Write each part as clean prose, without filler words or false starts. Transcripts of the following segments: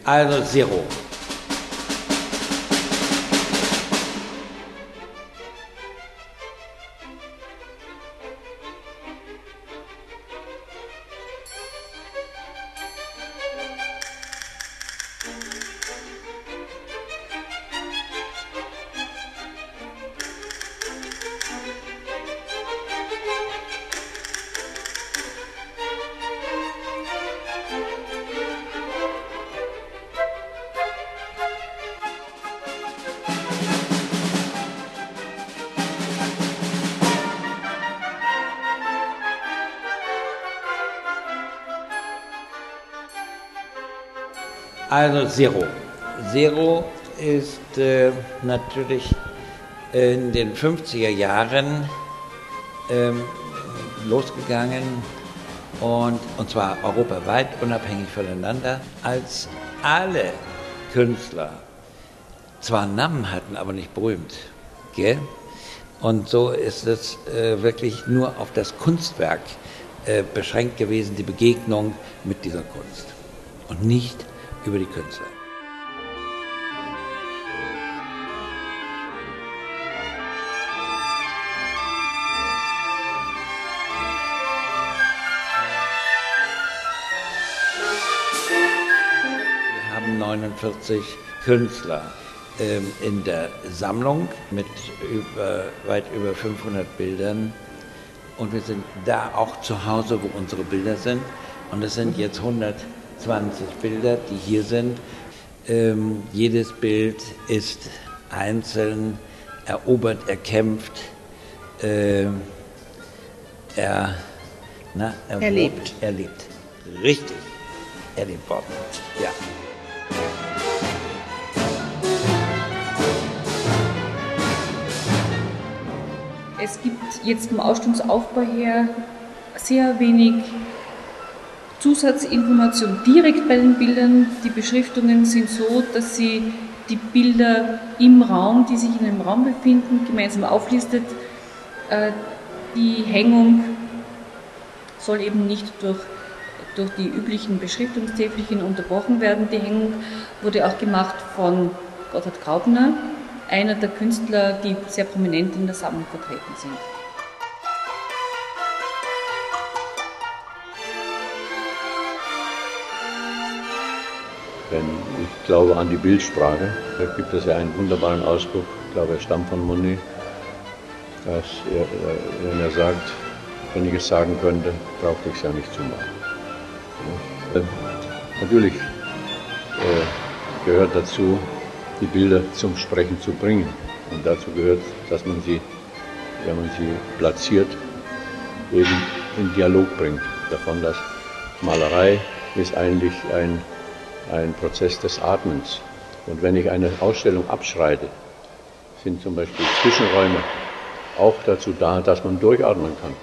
Also Zero. Also Zero. Zero ist natürlich in den 50er Jahren losgegangen und zwar europaweit, unabhängig voneinander, als alle Künstler zwar Namen hatten, aber nicht berühmt. Gell? Und so ist es wirklich nur auf das Kunstwerk beschränkt gewesen, die Begegnung mit dieser Kunst und nicht über die Künstler. Wir haben 49 Künstler in der Sammlung mit weit über 500 Bildern. Und wir sind da auch zu Hause, wo unsere Bilder sind. Und es sind jetzt 120 Bilder, die hier sind. Jedes Bild ist einzeln erobert, erkämpft, erlebt. Erlebt. Richtig erlebt worden. Ja. Es gibt jetzt vom Ausstellungsaufbau her sehr wenig Zusatzinformation direkt bei den Bildern. Die Beschriftungen sind so, dass sie die Bilder im Raum, die sich in einem Raum befinden, gemeinsam auflistet. Die Hängung soll eben nicht durch die üblichen Beschriftungstäfelchen unterbrochen werden. Die Hängung wurde auch gemacht von Gotthard Graupner, einer der Künstler, die sehr prominent in der Sammlung vertreten sind. Denn ich glaube an die Bildsprache. Da gibt es ja einen wunderbaren Ausdruck, ich glaube, er stammt von Monet, dass wenn er sagt, wenn ich es sagen könnte, brauchte ich es ja nicht zu machen. Natürlich gehört dazu, die Bilder zum Sprechen zu bringen. Und dazu gehört, dass man sie, wenn man sie platziert, eben in Dialog bringt. Davon, dass Malerei ist eigentlich ein Prozess des Atmens. Und wenn ich eine Ausstellung abschreite, sind zum Beispiel Zwischenräume auch dazu da, dass man durchatmen kann.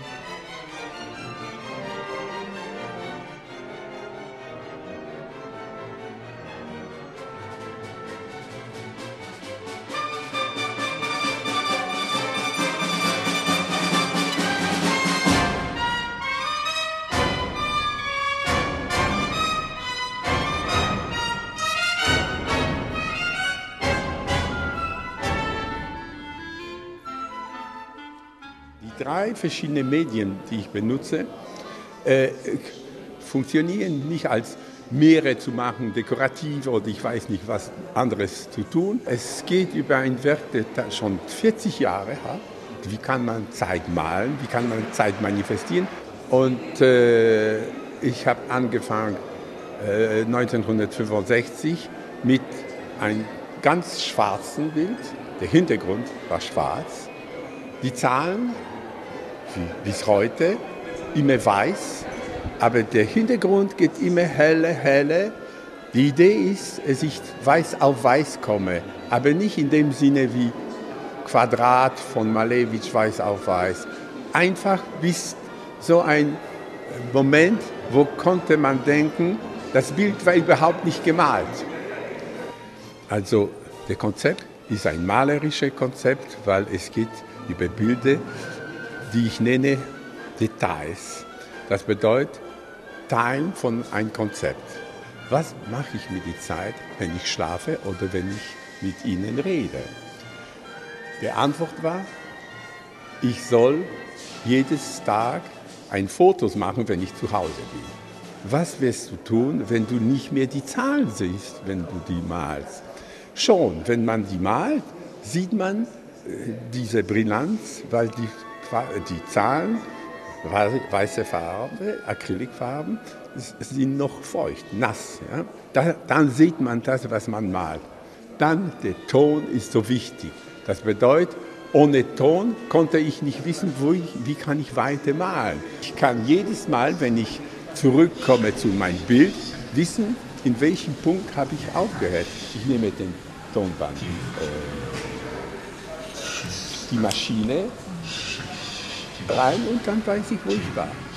Die 3 verschiedene Medien, die ich benutze, funktionieren nicht als Meere zu machen, dekorativ oder ich weiß nicht was anderes zu tun. Es geht über ein Werk, das schon 40 Jahre hat. Wie kann man Zeit malen, wie kann man Zeit manifestieren? Und ich habe angefangen 1965 mit einem ganz schwarzen Bild. Der Hintergrund war schwarz. Die Zahlen, wie bis heute, immer weiß, aber der Hintergrund geht immer heller. Die Idee ist, dass ich weiß auf weiß komme, aber nicht in dem Sinne wie Quadrat von Malevich, weiß auf weiß. Einfach bis so ein Moment, wo konnte man denken, das Bild war überhaupt nicht gemalt. Also, das Konzept ist ein malerisches Konzept, weil es geht über Bilder, die ich nenne Details. Das bedeutet Teil von einem Konzept. was mache ich mit der Zeit, wenn ich schlafe oder wenn ich mit ihnen rede? Die Antwort war, ich soll jedes Tag ein Fotos machen, wenn ich zu Hause bin. Was wirst du tun, wenn du nicht mehr die Zahlen siehst, wenn du die malst? Schon, wenn man die malt, sieht man diese Brillanz, weil die Zahlen, weiße Farbe, Acrylfarben, sind noch feucht, nass. Ja? Dann sieht man das, was man malt. Dann der Ton ist so wichtig. Das bedeutet, ohne Ton konnte ich nicht wissen, wie kann ich weiter malen. Ich kann jedes Mal, wenn ich zurückkomme zu meinem Bild, wissen, in welchem Punkt habe ich aufgehört. Ich nehme den Tonband, die Maschine rein und dann weiß ich, wo ich war.